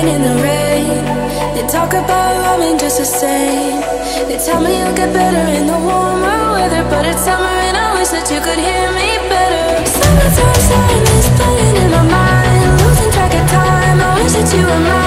in the rain. They talk about loving just the same. They tell me you'll get better in the warmer weather, but it's summer and I wish that you could hear me better. Summertime sadness playing in my mind, losing track of time. I wish that you were mine.